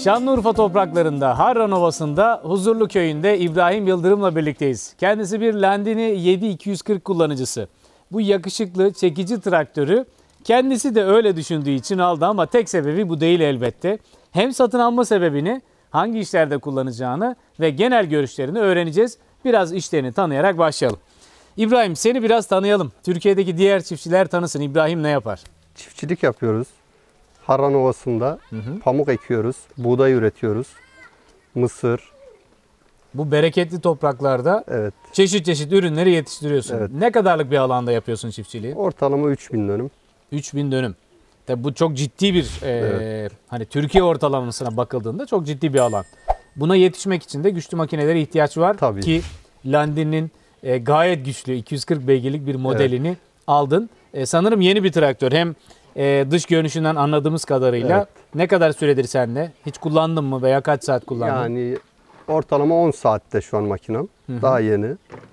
Şanlıurfa topraklarında, Harran Ovası'nda, Huzurlu Köyü'nde İbrahim Yıldırım'la birlikteyiz. Kendisi bir Landini 7240 kullanıcısı. Bu yakışıklı, çekici traktörü kendisi de öyle düşündüğü için aldı ama tek sebebi bu değil elbette. Hem satın alma sebebini, hangi işlerde kullanacağını ve genel görüşlerini öğreneceğiz. Biraz işlerini tanıyarak başlayalım. İbrahim, seni biraz tanıyalım. Türkiye'deki diğer çiftçiler tanısın. İbrahim ne yapar? Çiftçilik yapıyoruz. Harran Ovası'nda pamuk ekiyoruz, buğday üretiyoruz, mısır. Bu bereketli topraklarda Evet. çeşit çeşit ürünleri yetiştiriyorsun. Evet. Ne kadarlık bir alanda yapıyorsun çiftçiliği? Ortalama 3000 dönüm. 3000 dönüm. Tabii bu çok ciddi bir hani Türkiye ortalamasına bakıldığında çok ciddi bir alan. Buna yetişmek için de güçlü makinelere ihtiyaç var. Tabii. Ki Landini'nin gayet güçlü 240 beygirlik bir modelini aldın. Sanırım yeni bir traktör. Hem dış görünüşünden anladığımız kadarıyla. Evet. Ne kadar süredir sende? Hiç kullandın mı veya kaç saat kullandın? Yani ortalama 10 saatte şu an makinem. Daha yeni.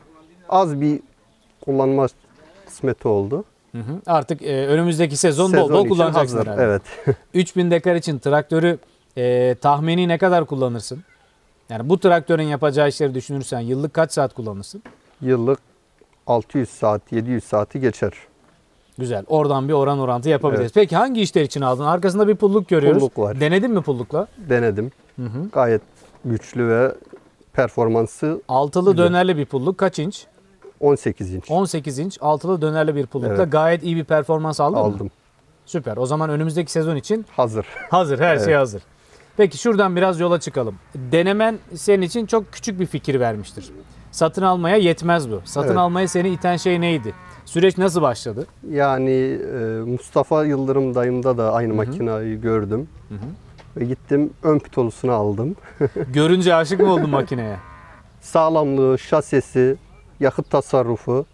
Az bir kullanma kısmeti oldu. Artık önümüzdeki sezon bol bol için kullanacaksın hazır. herhalde. Evet. 3000 dekar için traktörü tahmini ne kadar kullanırsın? Yani bu traktörün yapacağı işleri düşünürsen yıllık kaç saat kullanırsın? Yıllık 600 saat, 700 saati geçer. Güzel. Oradan bir oran orantı yapabiliriz. Evet. Peki hangi işler için aldın? Arkasında bir pulluk görüyoruz. Pulluk var. Denedin mi pullukla? Denedim. Gayet güçlü ve performansı Altılı güzel. dönerli bir pulluk. Kaç inç? 18 inç. 18 inç altılı dönerli bir pullukla Evet. gayet iyi bir performans aldın mı? Aldım. Süper. O zaman önümüzdeki sezon için Hazır. hazır. Her şey Evet. hazır. Peki şuradan biraz yola çıkalım. Denemen senin için çok küçük bir fikir vermiştir. Satın almaya yetmez bu. Satın Evet. almaya seni iten şey neydi? Süreç nasıl başladı? Yani Mustafa Yıldırım dayımda da aynı makinayı gördüm. Ve gittim ön pitolusunu aldım. Görünce aşık mı oldun makineye? Sağlamlığı, şasisi, yakıt tasarrufu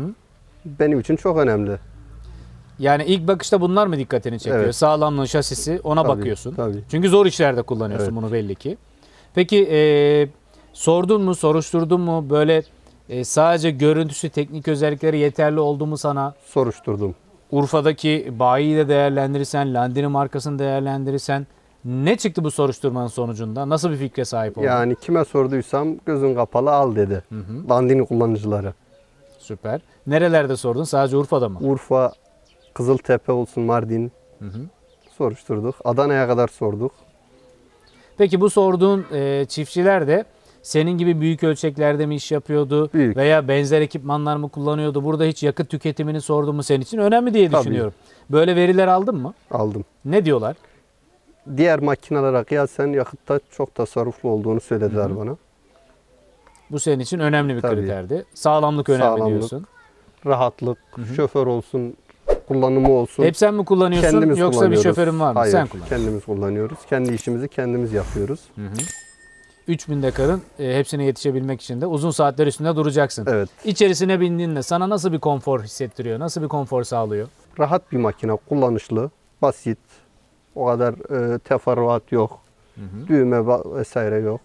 benim için çok önemli. Yani ilk bakışta bunlar mı dikkatini çekiyor? Evet. Sağlamlığı, şasisi ona Tabii, bakıyorsun. tabii. Çünkü zor işlerde kullanıyorsun Evet. bunu belli ki. Peki sordun mu, soruşturdun mu? Böyle sadece görüntüsü, teknik özellikleri yeterli oldu mu sana? Soruşturdum. Urfa'daki bayiyi de değerlendirirsen, Landini markasını değerlendirirsen ne çıktı bu soruşturmanın sonucunda? Nasıl bir fikre sahip oldun? Yani kime sorduysam gözün kapalı al dedi. Landini kullanıcıları. Süper. Nerelerde sordun? Sadece Urfa'da mı? Urfa, Kızıltepe olsun, Mardin. Soruşturduk. Adana'ya kadar sorduk. Peki bu sorduğun çiftçiler de senin gibi büyük ölçeklerde mi iş yapıyordu? Büyük. Veya benzer ekipmanlar mı kullanıyordu? Burada hiç yakıt tüketimini sordun mu senin için? Önemli diye Tabii. düşünüyorum. Böyle veriler aldın mı? Aldım. Ne diyorlar? Diğer makinelere kıyasen yakıtta çok tasarruflu olduğunu söylediler bana. Bu senin için önemli bir Tabii. kriterdi. Sağlamlık önemli Sağlamlık. diyorsun. Rahatlık, şoför olsun, kullanımı olsun. Hep sen mi kullanıyorsun Kendimiz yoksa bir kullanıyoruz. şoförün var mı? Hayır, Sen kullan. kendimiz kullanıyoruz. Kendi işimizi kendimiz yapıyoruz. 3000 dekarın hepsine yetişebilmek için de uzun saatler üstünde duracaksın. Evet. İçerisine bindiğinde sana nasıl bir konfor hissettiriyor? Nasıl bir konfor sağlıyor? Rahat bir makine, kullanışlı, basit. O kadar teferruat yok. Düğme vesaire yok.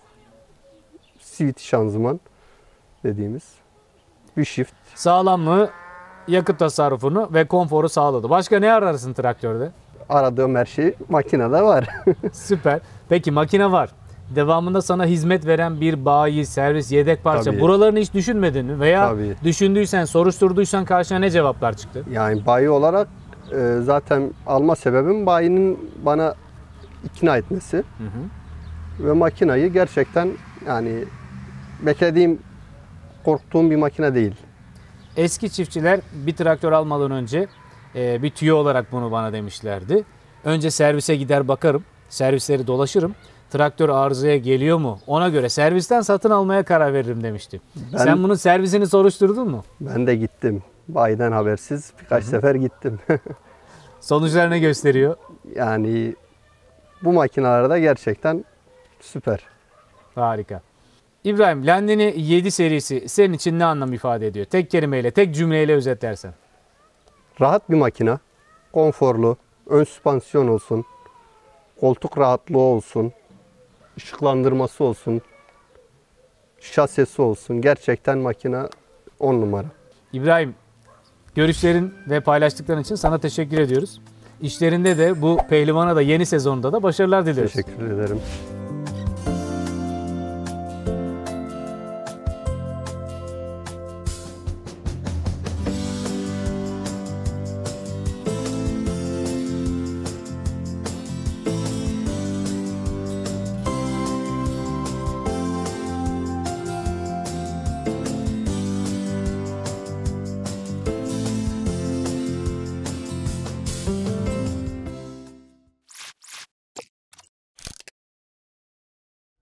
Switch şanzıman dediğimiz bir shift. Sağlamlığı, yakıt tasarrufunu ve konforu sağladı. Başka ne ararsın traktörde? Aradığım her şey makinede var. Süper. Peki makine var. Devamında sana hizmet veren bir bayi, servis, yedek parça. Tabii. Buralarını hiç düşünmedin mi? Veya Tabii. düşündüysen, soruşturduysan karşına ne cevaplar çıktı? Yani bayi olarak zaten alma sebebim bayinin bana ikna etmesi. Ve makinayı gerçekten yani beklediğim, korktuğum bir makine değil. Eski çiftçiler bir traktör almadan önce bir tüyo olarak bunu bana demişlerdi. Önce servise gider bakarım, servisleri dolaşırım. Traktör arızaya geliyor mu? Ona göre servisten satın almaya karar veririm demişti. Sen bunun servisini soruşturdun mu? Ben de gittim. Bayiden habersiz birkaç sefer gittim. Sonuçlar ne gösteriyor? Yani bu makinelerde gerçekten süper. Harika. İbrahim, Landini 7 serisi senin için ne anlam ifade ediyor? Tek kelimeyle, tek cümleyle özetlersen. Rahat bir makine, konforlu, ön süspansiyon olsun, koltuk rahatlığı olsun, ışıklandırması olsun, şasisi olsun. Gerçekten makine 10 numara. İbrahim, görüşlerin ve paylaştıkların için sana teşekkür ediyoruz. İşlerinde de bu pehlivana da yeni sezonda da başarılar diliyoruz. Teşekkür ederim.